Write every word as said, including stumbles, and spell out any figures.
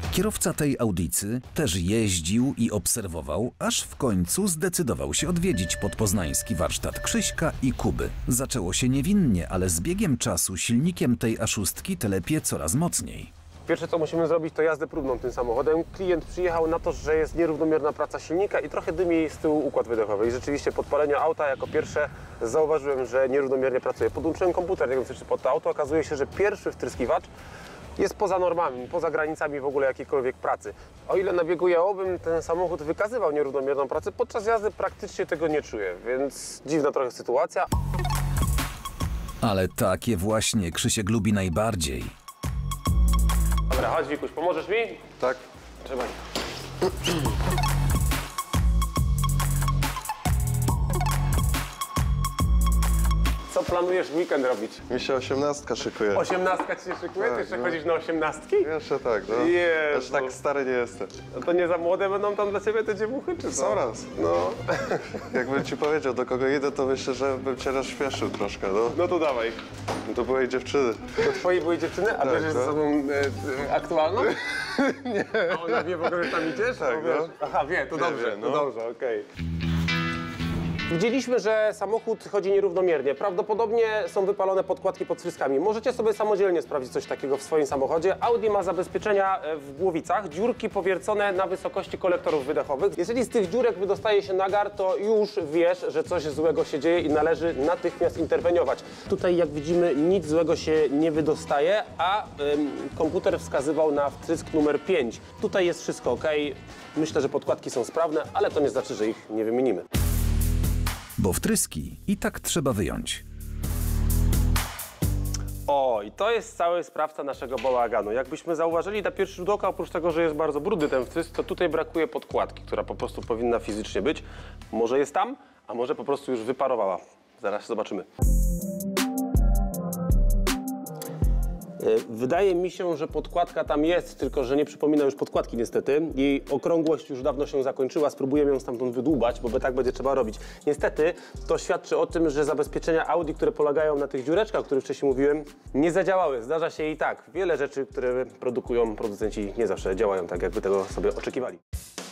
Kierowca tej Audicy też jeździł i obserwował, aż w końcu zdecydował się odwiedzić podpoznański warsztat Krzyśka i Kuby. Zaczęło się niewinnie, ale z biegiem czasu silnikiem tej A sześć telepie coraz mocniej. Pierwsze, co musimy zrobić, to jazdę próbną tym samochodem. Klient przyjechał na to, że jest nierównomierna praca silnika i trochę dymi z tyłu układ wydechowy. I rzeczywiście po odpaleniu auta jako pierwsze zauważyłem, że nierównomiernie pracuje. Podłączyłem komputer diagnostyczny pod to auto. Okazuje się, że pierwszy wtryskiwacz jest poza normami, poza granicami w ogóle jakiejkolwiek pracy. O ile na biegu jałowym ten samochód wykazywał nierównomierną pracę, podczas jazdy praktycznie tego nie czuję, więc dziwna trochę sytuacja. Ale takie właśnie Krzysiek lubi najbardziej. Dobra, chodź Wikuś, pomożesz mi? Tak. Trzymaj. Co planujesz w weekend robić? Mi się osiemnastka szykuje. Osiemnastka ci się szykuje? Tak, Ty jeszcze no. chodzisz na osiemnastki? Jeszcze tak, no. Jezu. Aż tak stary nie jestem. No to nie za młode będą tam dla ciebie te dziewuchy, czy co? Coraz. No. Jakbym ci powiedział, do kogo idę, to myślę, że bym cię rozśmieszył troszkę, no. No to dawaj. No to były dziewczyny. Do twojej były dziewczyny? A Tak, bierzesz no. ze sobą e, e, aktualną? Nie. A ona wie w ogóle, że tam idziesz? Tak, Bo wiesz- no. Aha, wie, to Wie, dobrze, wie, to no. dobrze, okej. Widzieliśmy, że samochód chodzi nierównomiernie. Prawdopodobnie są wypalone podkładki pod wtryskami. Możecie sobie samodzielnie sprawdzić coś takiego w swoim samochodzie. Audi ma zabezpieczenia w głowicach, dziurki powiercone na wysokości kolektorów wydechowych. Jeżeli z tych dziurek wydostaje się nagar, to już wiesz, że coś złego się dzieje i należy natychmiast interweniować. Tutaj, jak widzimy, nic złego się nie wydostaje, a ym, komputer wskazywał na wtrysk numer pięć. Tutaj jest wszystko ok. Myślę, że podkładki są sprawne, ale to nie znaczy, że ich nie wymienimy. Bo wtryski i tak trzeba wyjąć. O, i to jest cały sprawca naszego bałaganu. Jakbyśmy zauważyli na pierwszy rzut oka, oprócz tego, że jest bardzo brudny ten wtrysk, to tutaj brakuje podkładki, która po prostu powinna fizycznie być. Może jest tam, a może po prostu już wyparowała. Zaraz zobaczymy. Wydaje mi się, że podkładka tam jest, tylko że nie przypomina już podkładki niestety. Jej okrągłość już dawno się zakończyła, spróbujemy ją stamtąd wydłubać, bo tak będzie trzeba robić. Niestety to świadczy o tym, że zabezpieczenia Audi, które polegają na tych dziureczkach, o których wcześniej mówiłem, nie zadziałały. Zdarza się i tak. Wiele rzeczy, które produkują producenci, nie zawsze działają tak, jakby tego sobie oczekiwali.